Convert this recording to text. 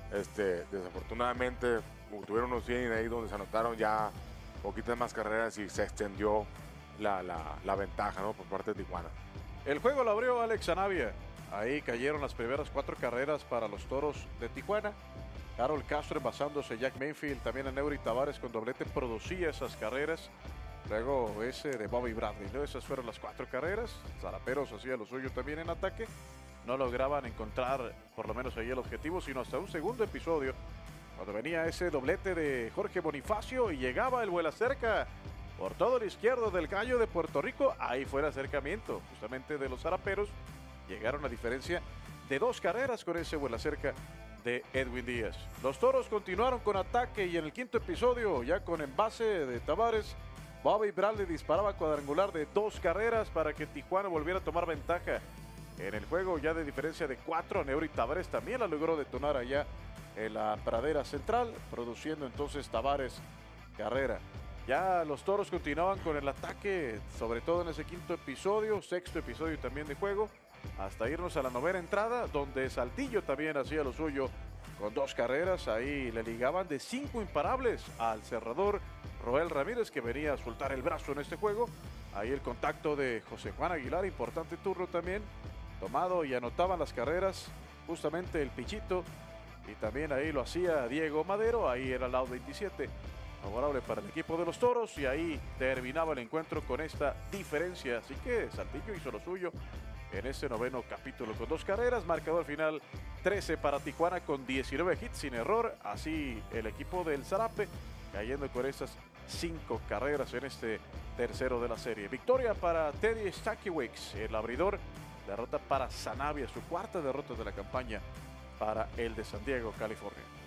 Desafortunadamente tuvieron unos inning ahí donde se anotaron ya poquitas más carreras y se extendió la ventaja, ¿no?, por parte de Tijuana. El juego lo abrió Alex Anavia. Ahí cayeron las primeras 4 carreras para los Toros de Tijuana. Harold Castro envasándose, Jack Mayfield, también a Neury Tavares con doblete producía esas carreras. Luego ese de Bobby Bradley, ¿no? Esas fueron las 4 carreras. Zaraperos hacía lo suyo también en ataque. No lograban encontrar por lo menos ahí el objetivo, sino hasta un segundo episodio, cuando venía ese doblete de Jorge Bonifacio y llegaba el vuela cerca por todo el izquierdo del Gallo de Puerto Rico. Ahí fue el acercamiento justamente de los Zaraperos. Llegaron a diferencia de 2 carreras con ese vuela cerca de Edwin Díaz. Los Toros continuaron con ataque y en el 5º episodio, ya con envase de Tavares, Bobby Bradley disparaba cuadrangular de 2 carreras para que Tijuana volviera a tomar ventaja en el juego, ya de diferencia de 4. Neury Tavares también la logró detonar allá en la pradera central, produciendo entonces Tavares carrera. Ya los Toros continuaban con el ataque, sobre todo en ese 5º episodio, 6º episodio también de juego, hasta irnos a la 9ª entrada, donde Saltillo también hacía lo suyo con 2 carreras. Ahí le ligaban de 5 imparables al cerrador Roel Ramírez, que venía a soltar el brazo en este juego. Ahí el contacto de José Juan Aguilar, importante turno también, tomado, y anotaban las carreras justamente el Pichito, y también ahí lo hacía Diego Madero. Ahí era el out 27, favorable para el equipo de los Toros, y ahí terminaba el encuentro con esta diferencia. Así que Saltillo hizo lo suyo en este 9º capítulo con 2 carreras, marcador final 13 para Tijuana con 19 hits sin error. Así el equipo del Zarape cayendo con estas 5 carreras en este tercero de la serie. Victoria para Teddy Stackiewicz, el abridor. Derrota para Sanavia, su 4ª derrota de la campaña para el de San Diego, California.